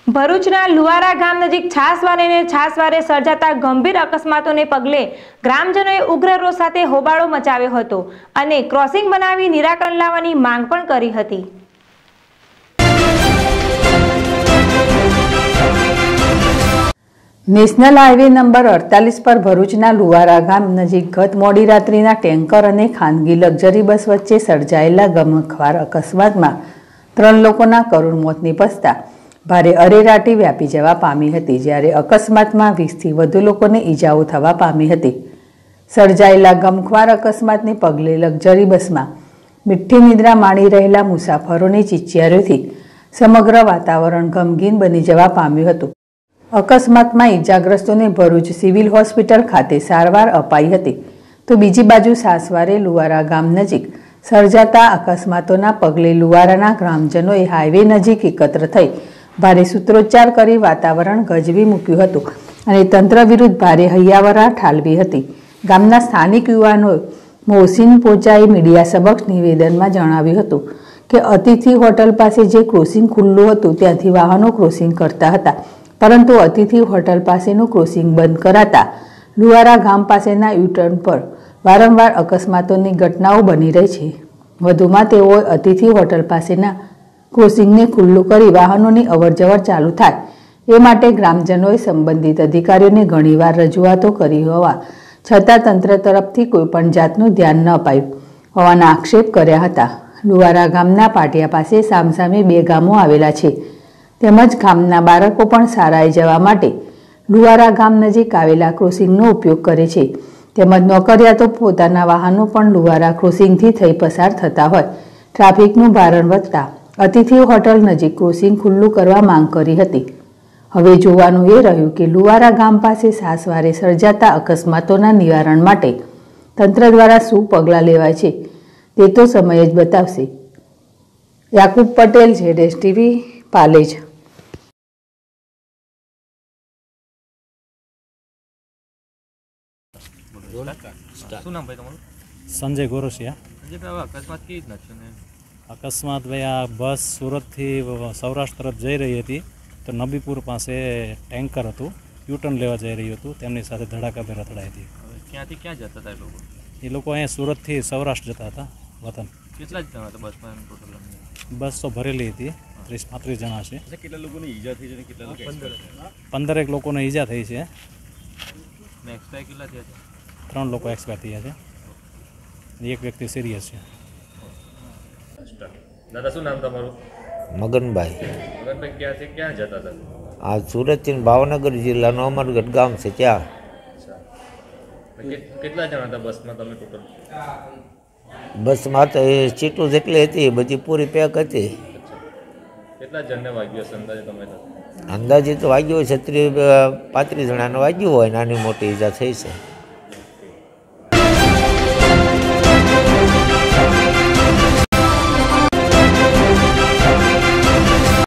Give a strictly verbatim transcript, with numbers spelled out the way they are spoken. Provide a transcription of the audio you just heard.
ભરૂચના લુવારા ગામ નજીક છાસવારે અને છાસવારે સર્જાતા ગંભીર અકસ્માતોને પગલે ગ્રામજનોએ ઉગ્ર રોષ સાથે હોબાળો મચાવ્યો હતો અને ક્રોસિંગ બનાવી નિરાકરણ લાવવાની માંગ પણ કરી હતી। નેશનલ હાઈવે નંબર અડતાલીસ પર ભરૂચના લુવારા ગામ નજીક ગત મોડી રાત્રિના ટેન્કર અને ખાનગી લક્ઝરી બસ વચ્ચે સર્જાયેલા ગમખ્વાર અકસ્માતમાં ત્રણ લોકોના કરુણ મોત નિપજતા ભારે અરેરાટી વ્યાપી જવા પામી હતી, જ્યારે અકસ્માતમાં વીસથી વધુ લોકોને ઈજાઓ થવા પામી હતી। સર્જાયેલા ગમખ્વાર અકસ્માતને પગલે લક્ઝરી બસમાં મીઠી નિદ્રા માણી રહેલા મુસાફરોની ચીચિયારીઓથી સમગ્ર વાતાવરણ ગમગીન બની જવા પામ્યું હતું। અકસ્માતમાં ઈજાગ્રસ્તોને ભરૂચ સિવિલ હોસ્પિટલ ખાતે સારવાર અપાઈ હતી, તો બીજી બાજુ સાસવારે લુવારા ગામ નજીક સર્જાતા અકસ્માતોના પગલે લુવારાના ગ્રામજનોએ હાઈવે નજીક એકત્ર થઈ ભારે સૂત્રોચ્ચાર કરી વાતાવરણ ગજવી મૂક્યું હતું અને તંત્ર વિરુદ્ધ ભારે હૈયાવરા ઠાલવી હતી। ગામના સ્થાનિક યુવાનો મોહસિન પોચાએ મીડિયા સમક્ષ નિવેદનમાં જણાવ્યું હતું કે અતિથિ હોટલ પાસે જે ક્રોસિંગ ખુલ્લું હતું ત્યાંથી વાહનો ક્રોસિંગ કરતા હતા, પરંતુ અતિથિ હોટલ પાસેનું ક્રોસિંગ બંધ કરાતા લુવારા ગામ પાસેના યુટર્ન પર વારંવાર અકસ્માતોની ઘટનાઓ બની રહી છે। વધુમાં તેઓએ અતિથિ હોટલ પાસેના ક્રોસિંગને ખુલ્લું કરી વાહનોની અવરજવર ચાલુ થાય એ માટે ગ્રામજનોએ સંબંધિત અધિકારીઓને ઘણીવાર રજૂઆતો કરી હોવા છતાં તંત્ર તરફથી કોઈપણ જાતનું ધ્યાન ન અપાયું હોવાના આક્ષેપ કર્યા હતા। લુવારા ગામના પાટિયા પાસે સામસામે બે ગામો આવેલા છે, તેમજ ગામના બાળકો પણ શાળાએ જવા માટે લુવારા ગામ નજીક આવેલા ક્રોસિંગનો ઉપયોગ કરે છે, તેમજ નોકરિયાતો પોતાના વાહનો પણ લુવારા ક્રોસિંગથી થઈ પસાર થતા હોય ટ્રાફિકનું ભારણ વધતા અતિથિ હોટલ નજીક ક્રોસિંગ ખુલ્લું કરવા માંગ કરી હતી। હવે જોવાનું એ રહ્યું કે લુવારા ગામ પાસે સાસવારે સર્જાતા અકસ્માતોના નિવારણ માટે તંત્ર દ્વારા શું પગલાં લેવાય છે તે તો સમય જ બતાવશે। Yakub Patel, Z TV, Palej. संजय गोरसिया। अकस्मात भाई आ बस सूरत थी सौराष्ट्र तरफ जई रही थी तो नबीपुर पास टेंकर हतुं यूटर्न लेवा जई रह्युं हतुं, तेमनी साथे धड़ाकाभेर અથડાઈ હતી। ક્યાંથી ક્યાં જતા હતા એ લોકો? એ લોકો અહીંયા સુરત થી સૌરાષ્ટ્ર જતા હતા વતન। કેટલા જણા હતા બસમાં ટોટલ? બસ તો ભરેલી હતી, ત્રીસ પાંત્રીસ જણા છે। કેટલા લોકોને ઈજા થઈ છે અને કેટલા લોકો? પંદરેક લોકોને ઈજા થઈ છે। એક્સપાયર કેટલા થયા છે? ત્રણ લોકો એક્સપાયર થયા છે, એક વ્યક્તિ સિરિયસ છે। દાદા શું નામ તમારું? મગનભાઈ। મગનભાઈ ક્યાંથી ક્યાં જતા હતા? આ સુરતથી ભાવનગર જિલ્લાનું અમરગઢ ગામ છે ત્યાં। કેટલા જણા હતા બસમાં તમે ટોટલ? બસમાં તો એ સીટો જેટલી હતી બધી પૂરી પેક હતી। કેટલા જણને વાગ્યું હશે અંદાજે તમે? અંદાજે તો વાગ્યું હોય છત્રીસ પાંત્રીસ જણાને વાગ્યું હોય, નાની મોટી ઈજા થઈ છે।